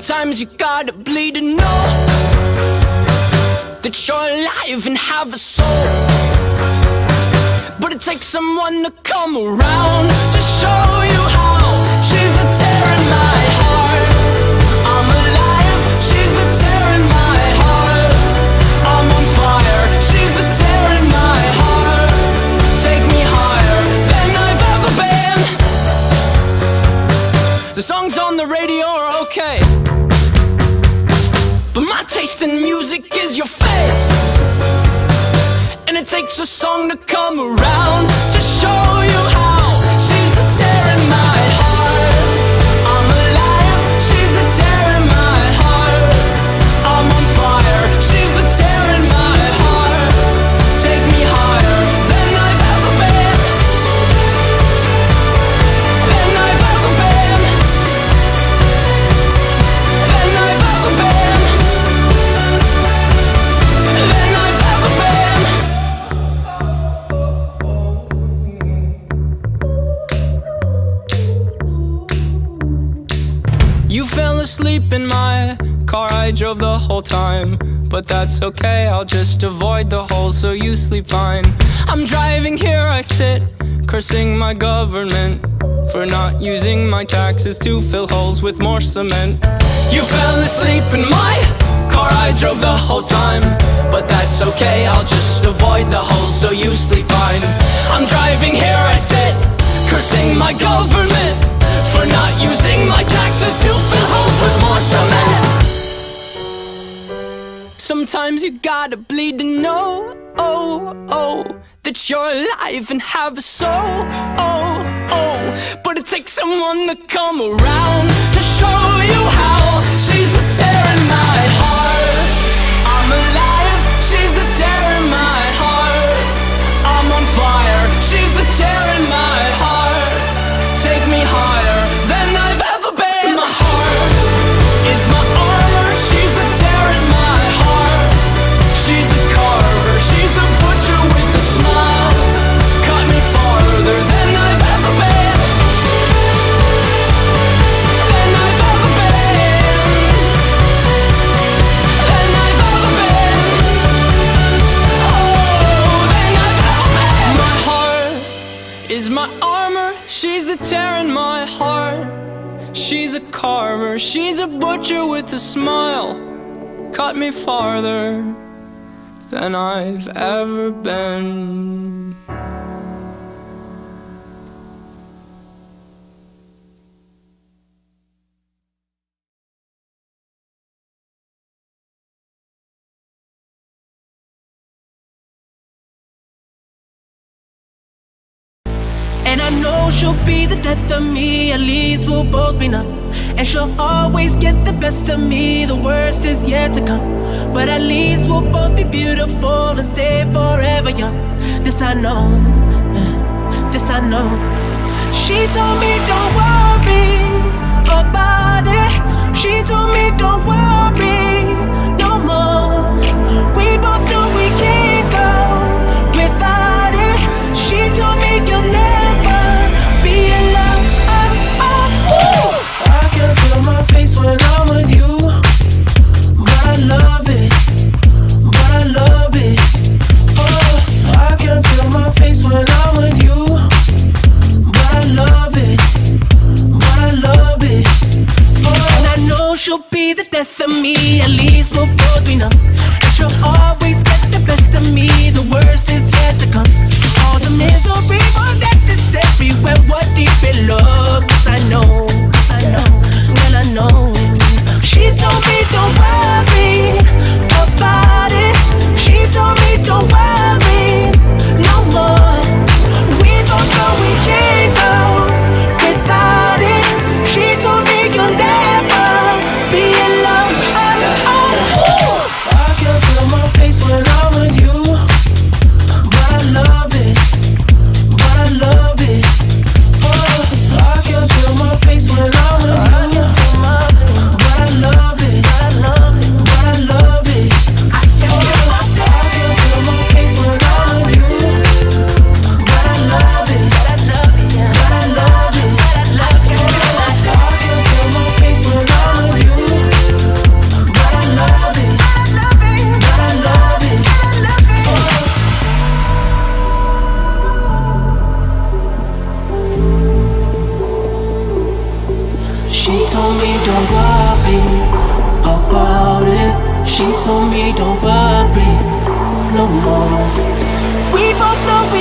Sometimes you gotta bleed to know that you're alive and have a soul. But it takes someone to come around to show you how. She's the tear in my heart. I'm alive. She's the tear in my heart. I'm on fire. She's the tear in my heart. Take me higher than I've ever been. The songs on the radio are okay, but my taste in music is your face. And it takes a song to come around to show you how. She's the tear in my heart. I'm alive. She's the tear in my heart. I'm on fire. She's the tear in my heart. Take me higher than I've ever been. Than I've ever been. Than I've ever been. Than I've ever been. You fell asleep in my car, I drove the whole time. But that's okay, I'll just avoid the holes so you sleep fine. I'm driving here, I sit, cursing my government for not using my taxes to fill holes with more cement. You fell asleep in my car, I drove the whole time. But that's okay, I'll just avoid the holes so you sleep fine. I'm driving here, I sit, cursing my government for not using my taxes to fill holes with more cement. Sometimes you gotta bleed to know, that you're alive and have a soul, but it takes someone to come around to show you how. She's the tear in my heart. I'm alive. She's the tear in my heart. I'm on fire. She's the tear in my heart. Take me higher than I've ever been. My heart is my armor. She's a tear in my heart. She's a carver. She's a butcher with a smile. Cut me farther than I've ever been. Than I've ever been. Than I've ever been. Oh, than I've ever been. My heart is my armor. She's the tear in my heart. She's a carver. She's a butcher with a smile. Cut me farther than I've ever been. And I know she'll be the death of me, at least we'll both be numb. And she'll always get the best of me, the worst is yet to come. But at least we'll both be beautiful and stay forever young. This I know, this I know. She told me don't worry about it. She told me don't worry no more. We both know we can't go without it. She told me you'll never be alone. I can feel my face when I'm with you, but I love it, but I love it. Oh, I can feel my face when I'm with you, but I love it, but I love it. Oh, and I know she'll be the death of me,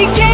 we came